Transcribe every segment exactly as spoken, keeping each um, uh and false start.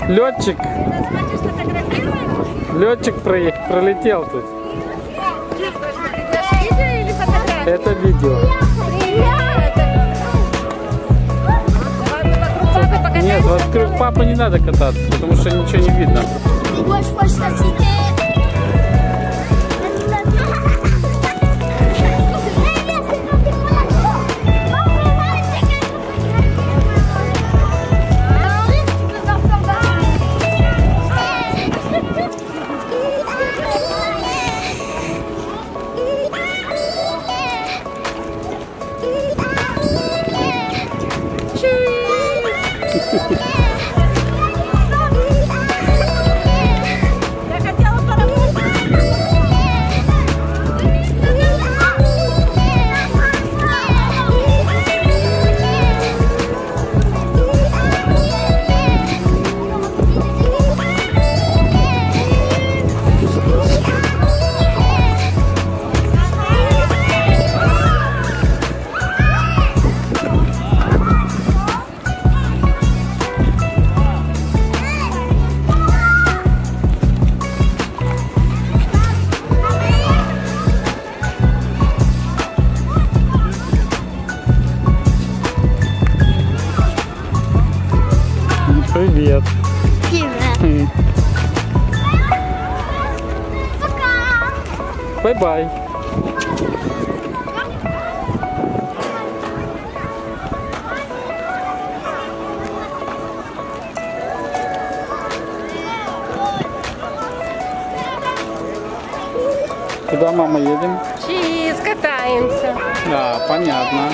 Летчик. Летчик про... пролетел тут. Это видео. Нет, вокруг папы не надо кататься, потому что ничего не видно. Привет. Привет. Пока. Бай-бай. Куда, мама, едем? Чиз, катаемся. Да, понятно.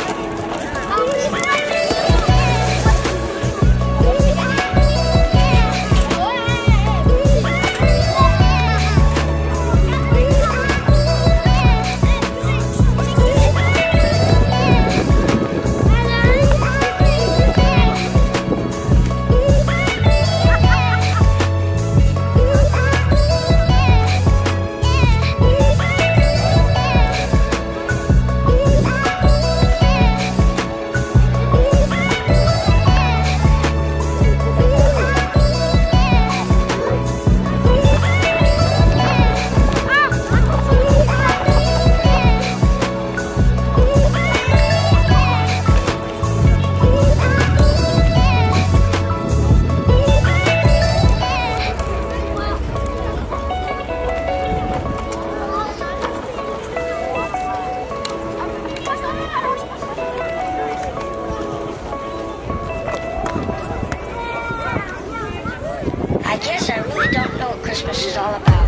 I guess I really don't know what Christmas is all about.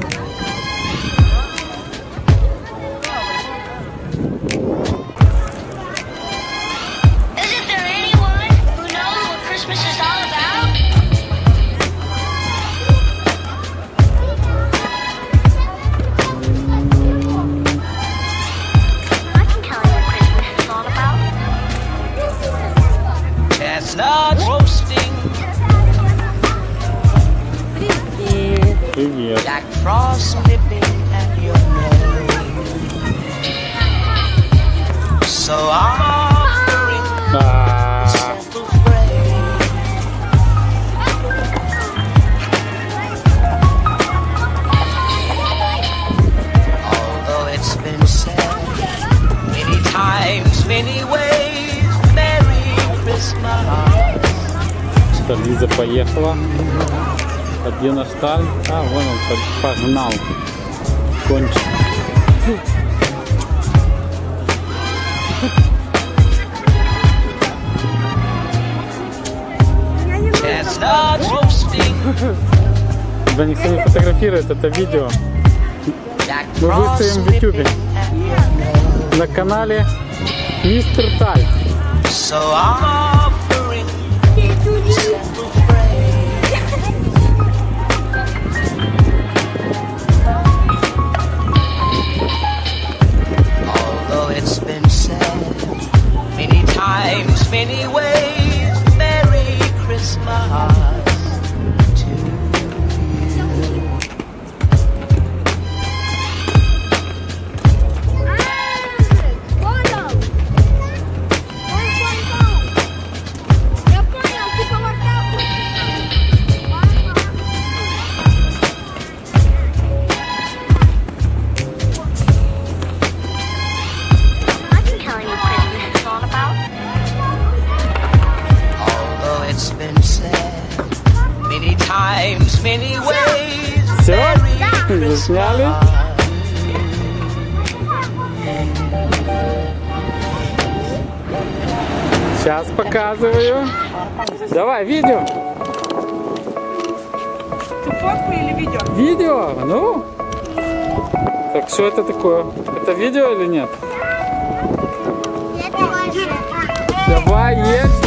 Isn't there anyone who knows what Christmas is all about? I can tell you what Christmas is all about. Chestnuts roasting. Привет. Jack Frost nipping at your nose. So I'm offering А, simple phrase. Although it's been said many times, many ways, Merry Christmas. что, Лиза поехала. А где наш Таль? А, вон он погнал. Кончик. Chestnuts roasting. Тебя никто не фотографирует это видео. Jack Мы Frost выставим в ютубе nipping at your nose. на канале Мистер Таль. So I'm offering simple phrase. Although it's been said many times, many ways, Merry Christmas to you. Я понял, типа вот так вот. Засняли? Сейчас показываю. Давай, видео. Ты фотку или видео? Видео, ну. Так, что это такое? Это видео или нет? Я тоже. Давай, есть.